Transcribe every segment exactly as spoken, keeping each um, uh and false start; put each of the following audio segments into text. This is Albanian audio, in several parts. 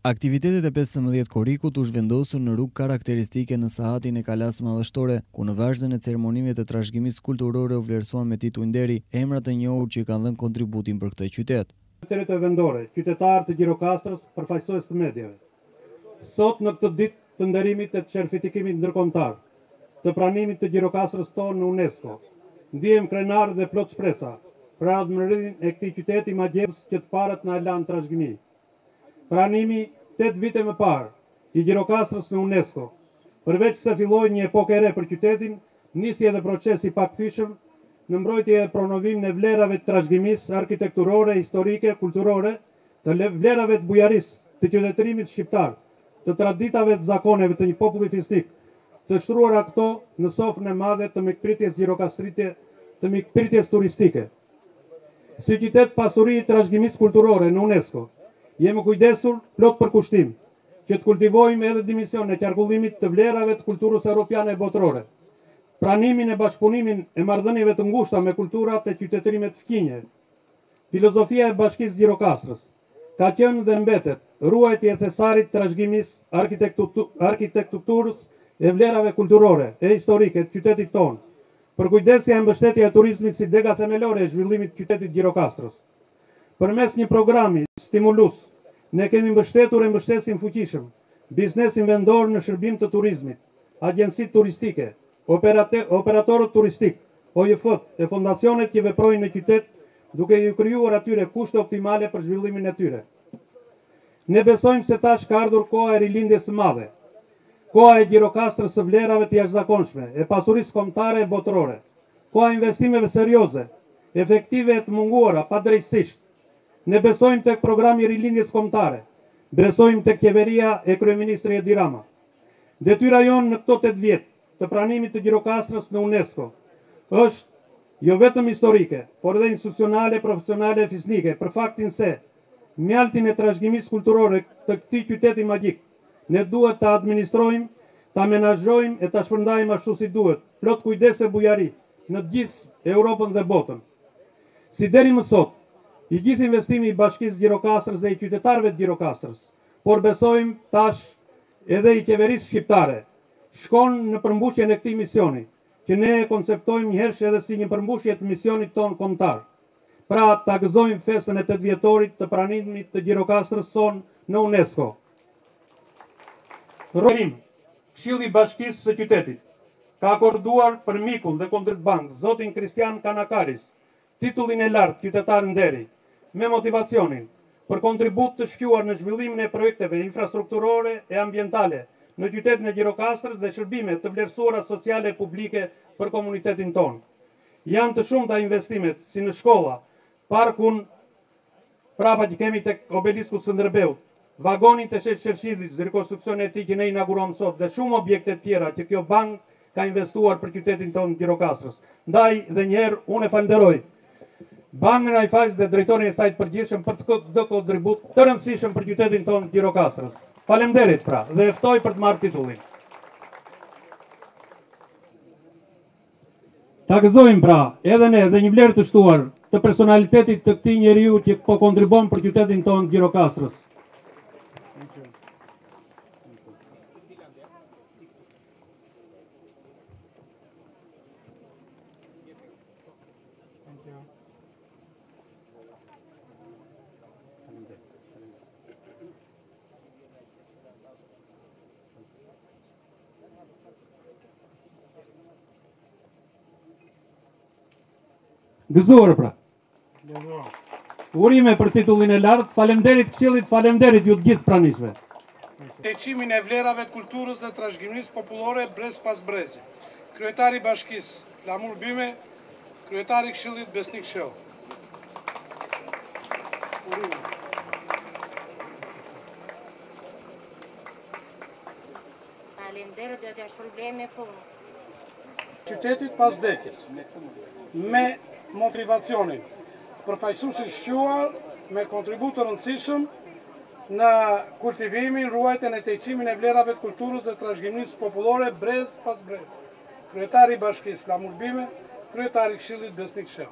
Aktivitetet e pesëmbëdhjetë korrikut u zhvendosur në rrugë karakteristike në sahatin e kalas madhështore, ku në vazhdën e ceremonive të trashëgimisë kulturore u vlerësuan me titull nderi emrat e njohur që kanë dhënë kontributin për këtë qytet. Territorit vendore, qytetarë të Gjirokastrës, përfaqësues të mediave. Sot në këtë ditë të nderimit e të certifikimit ndërkombëtar, të pranimit të Gjirokastrës tonë në UNESCO, ndihem krenar dhe plot shpresa për ardhmërinë e këtij qyteti magjepës që të parët na lanë trashëgimi. Pranimi tetë vite më parë i Gjirokastrës në UNESCO, përveç se filloi një epokë e re për qytetin, nisi edhe procesi pakthyeshëm në mbrojtje e promovim në vlerave të trashëgimisë arkitekturore, historike, kulturore, të vlerave të bujarisë, të qytetërimit shqiptar, të traditave të zakoneve të një populli fisnik, të shtruara këto në sofrën e madhe të mikpritjes gjirokastrite, të mikpritjes turistike. Si qytet pasuri i trashëgimisë kulturore në UNESCO, jemi kujdesur plot për kushtim, që të kultivojmë edhe dimensionin e qarkullimit të vlerave të kulturës europiane e botërore. Pranimin e bashkëpunimin e marrëdhënieve të ngushta me kulturat e qytetërimit fëqinje. Filozofia e Bashkisë Gjirokastrës ka qenë dhe mbetet ruajtja e thesarit të trashëgimisë arkitekturës e vlerave kulturore e historike të qytetit tonë, për kujdesja e mbështetja e turizmit si dega themelore e zhvillimit të qytetit Gjirokastrës. Përmes një programi stimulus, ne kemi mbështetur e mbështesim fuqishëm biznesin vendor në shërbim të turizmit, agjencitë turistike, operatorët turistik, O J F-t e fondacionet që veprojnë në qytet, duke ju krijuar atyre kushte optimale për zhvillimin e tyre. Ne besojmë se tash ka ardhur koha e rilindjes së madhe, koha e Gjirokastrës së vlerave të jashtëzakonshme, e pasurisë kombëtare e botërore, koha e investimeve serioze, efektive e të munguara padrejtësisht. Ne besojmë tek programi i rilindjes kombëtare, besojmë tek qeveria e kryeministrit Edi Rama. Detyra jonë në këto tetë vjet të pranimit të Gjirokastrës në UNESCO është jo vetëm historike, por edhe institucionale, profesionale e fisnike, për faktin se mjaltin e trashëgimisë kulturore të këtij qyteti magjik ne duhet ta administrojmë, ta menaxhojmë e ta shpërndajmë ashtu si duhet, plot kujdes e bujari në të gjithë Europën dhe botën. Si deri më sot, i gjithë investimi i Bashkisë Gjirokastrës dhe i qytetarëve të Gjirokastrës, por besojmë tash edhe i qeverisë shqiptare, shkon në përmbushjen e këtij misioni, që ne e konceptojmë njëherë edhe si një përmbushje të misionit tonë kombëtar. Pra, ta gëzojmë festën e tetë vjetorit të pranimit të Gjirokastrës son në UNESCO. Rrohim, Këshilli i Bashkisë së qytetit ka akorduar për mikun dhe Kontratbank, zotin Kristian Kanakaris, titullin e lartë qytetar nderi, me motivacionin për kontribut të shquar në zhvillimin e projekteve infrastrukturore e ambientale në qytetin e Gjirokastrës dhe shërbime të vlerësuara sociale e publike për komunitetin tonë. Janë të shumta investimet si në shkolla, parkun prapa që kemi tek obelisku Skënderbeut, vagonin të shetë Qershidhit, rekonstruksioni e tij që ne inaugurom sot dhe shumë objekte tjera që kjo bank ka investuar për qytetin tonë Gjirokastrës. Ndaj dhe njëherë unë e falenderoj Bankën Ajfaqs dhe drejtorin e saj të përgjithshëm për këtë kontribut të rëndësishëm për qytetin tonë Gjirokastrës. Faleminderit pra dhe e ftoj për të marrë titullin. Ta gëzojmë pra edhe ne dhe një vlerë të shtuar të personalitetit të këtij njeriu që po kontribon për qytetin tonë Gjirokastrës. Gëzuar pra. Urime për titullin e lartë, faleminderit Këshillit, faleminderit ju të gjithë pranishve. Teqimin e vlerave të kulturës dhe trashëgimisë popullore brez pas brezi. Kryetari i Bashkisë Flamur Byme, kryetari i Këshillit Besnik Sheu. Urime. Faleminderit do të është probleme po. Qytetit pas vdekjes, me motivacionin përfaqësuesi shquar me kontribut të rëndësishëm në kultivimin, ruajtjen e teqimin e vlerave të kulturës dhe trashëgimisë popullore brez pas brez. Kryetari i Bashkisë Flamur Byme, kryetari i Këshillit Besnik Sheu.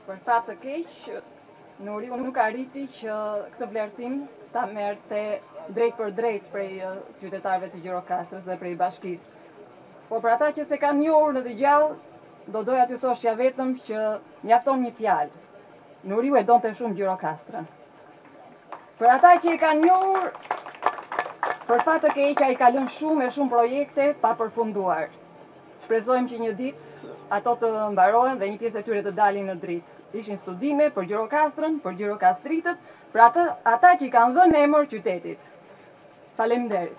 Për fat të keq, Nuriu nuk arriti që këtë vlerësim ta merrte drejt për drejt prej qytetarëve të Gjirokastrës dhe prej bashkisë. Por për ata që se kanë njohur në të gjallë, do doja t'ju thoshja vetëm që mjafton një fjalë. Nuriu e donte shumë Gjirokastrën. Për ata që i kanë njohur, për fat të keq ai ka lënë shumë e shumë projekte pa përfunduar. Shpresojmë që një ditë ato të mbarohen dhe një pjesë e tyre të dalin në dritë. Ishin studime për Gjirokastrën, për gjirokastritët, për ata, ata që i kanë dhënë emër qytetit. Faleminderit.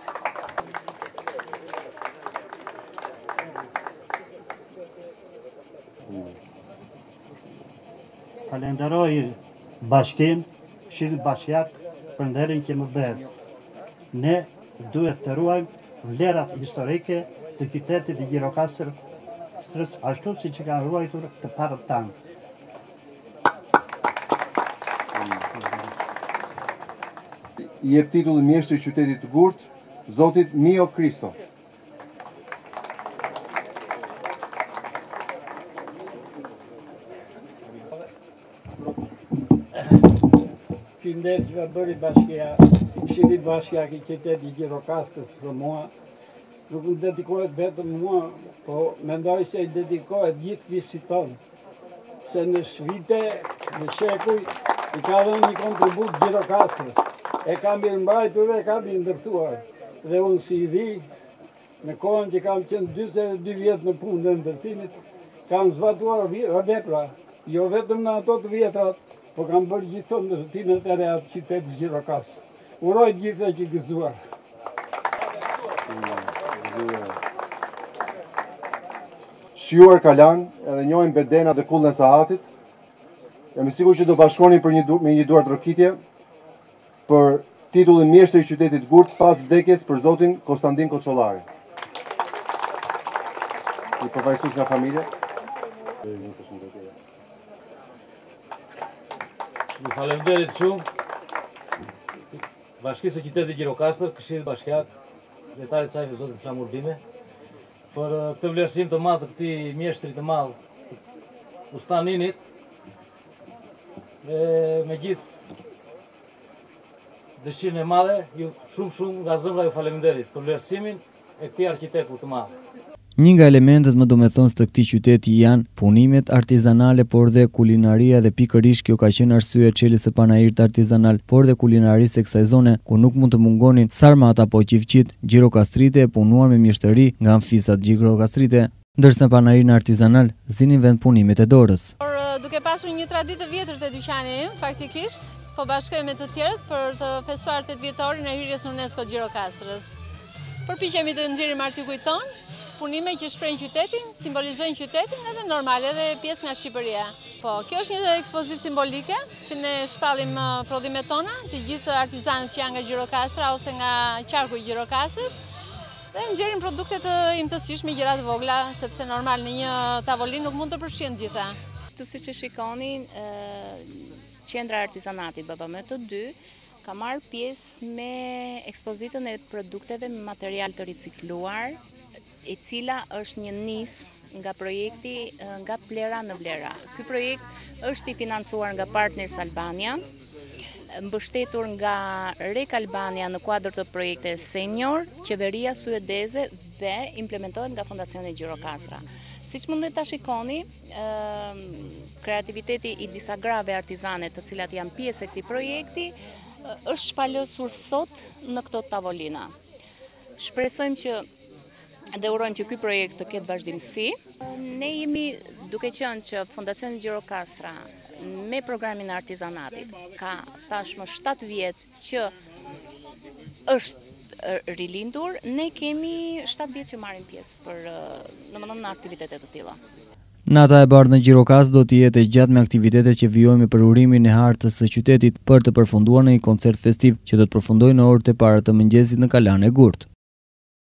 Falenderoj bashkim, Këshillit Bashkiak për nderin që më bërë. Ne duhet të ruajmë vlerat historike të qytetit të Gjirokastrës, ashtu si që kanë ruajtur të parët tanë. I jep titullin mjeshtri i qytetit të Gurt, zotit Mio Kristo. Qytet që ka bëri bashkia, Këshilli Bashkiak i qytetit i Gjirokastrës për mua, nuk u dedikohet vetëm mua, po mendoj se i dedikohet gjithë fisit tonë, se në shvite, në shekuj, i ka dhënë një kontribut Gjirokastrës. E kam mirëmbajtur dhe e kam ndërtuar. Dhe unë si i dhi, në kohën që kam qenë dyzet e dy vjetë në punë dhe ndërtimit, kam zbatuar vepra, jo vetëm në ato të vjetrat, po kam bërë gjithë ndërtimet e reat qytetit Gjirokastrës. Uroj gjithë e që gëzuar. Shijuar kalan, edhe njohin bedena dhe kullën e sahatit. Jam i sigurt që do bashkoheni për një me një duar trokitje për titullin mjeshtri i qytetit Gurt pas vdekjes për zotin Konstantin Koçollari. I përfaqësues nga familja. Ju falenderit shumë. Bashkisë së qytetit Gjirokastrës, Këshillit Bashkiak, kryetarit saj zotin Flamurdime, për këtë vlerësim të madh të këtij mjeshtri të madh, Ustaninit, me gjithë dëshirën e madhe, ju shumë shumë nga zemra ju faleminderit për vlerësimin e këtij arkitekti të madh. Një nga elementet më domethënës të këtij qyteti janë punimet artizanale, por dhe kulinaria, dhe pikërisht kjo ka qenë arsye e çeljes së panairit artizanal, por dhe kulinarisë e kësaj zone, ku nuk mund të mungonin sarmat apo qivqit, gjirokastrite e punuar me mjeshtëri nga fisat gjirokastrite, ndërsa panairin artizanal zinin vend punimet e dorës. Por duke pasur një traditë të vjetër të dyqani im, faktikisht, po bashkoj me të tjerët për të festuar tetë vjetorin e hyrjes në UNESCO Gjirokastrës. Përpiqemi të nxjerrim artikujt tonë, punime që shprehin qytetin, simbolizojnë qytetin edhe normal edhe pjesë nga Shqipëria. Po, kjo është një ekspozit simbolike që ne shpallim prodhimet tona, të gjithë artizanët që janë nga Gjirokastra ose nga qarku i Gjirokastrës, dhe nxjerrim produkte të imtësishme, gjëra të vogla, sepse normal në një tavolinë nuk mund të përfshihen gjitha. Kështu siç e shikoni, Qendra e Artizanatit B B M T dy ka marrë pjesë me ekspozitën e produkteve me material të ricikluar, e cila është një nismë nga projekti nga Plera në Vlera. Ky projekt është i financuar nga Partners Albania, mbështetur nga Rek Albania në kuadër të projektit Senior, qeveria suedeze dhe implementohet nga Fondacioni Gjirokastra. Siç mund ta shikoni, kreativiteti i disa grave artizane të cilat janë pjesë e këtij projekti është shpalosur sot në këto tavolina. Shpresojmë që dhe urojmë që ky projekt të ketë vazhdimsi. Ne jemi duke qenë që Fondacioni Gjirokastra me programin e artizanatit ka tashmë shtatë vjet që është rilindur, ne kemi shtatë vjet që marrim pjesë për domethënë në aktivitete të tilla. Nata e bardhë në Gjirokastë do të jetë e gjatë me aktivitete që vijojnë për urimin e hartës së qytetit për të përfunduar në një koncert festiv që do të përfundojë në orët e para të mëngjesit në Kalan e Gurt.